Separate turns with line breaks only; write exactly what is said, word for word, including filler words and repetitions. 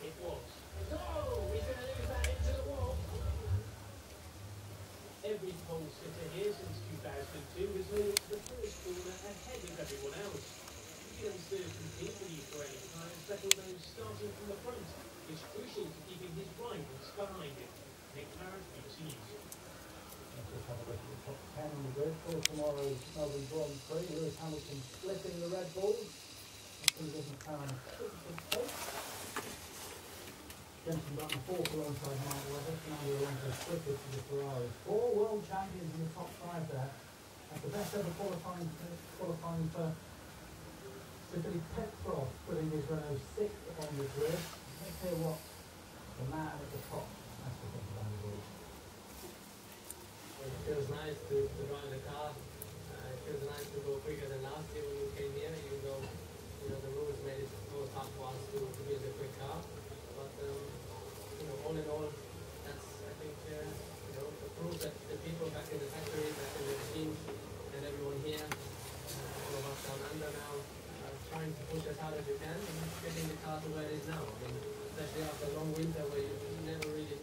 It was. Oh, he's going to lose that into the wall. Every pole sitter here since two thousand two has made it to the first corner ahead of everyone else. You can still compete for the Ukrainian tyres, better those starting from the front. It's crucial to keeping his rivals behind him. Nick Parrott, B B C News.
Let's just have a look at the top ten on the grid for tomorrow's Melbourne Grand Prix. Lewis Hamilton splitting the Red Bulls. Lewis McLaren sixth place. Jenson Button fourth alongside Mark Webber. Fernando Alonso split to the Ferrari. Four world champions in the top five there. That's the best ever qualifying, qualifying for Vitaly Petrov, putting his Renault sixth on the grid. Let's hear what the man at the top has to think about the grid.
It feels nice to, to drive the car. Uh, it feels nice to go quicker than last year when we came here, even though you know the rules made it so tough for us to, to build a quick car. But um, you know, all in all, that's I think uh, you know the proof that the people back in the factory, back in the team, and everyone here, uh, all of us down under now, are trying to push as hard as you can and getting the car to where it is now. I mean, especially after a long winter where you never really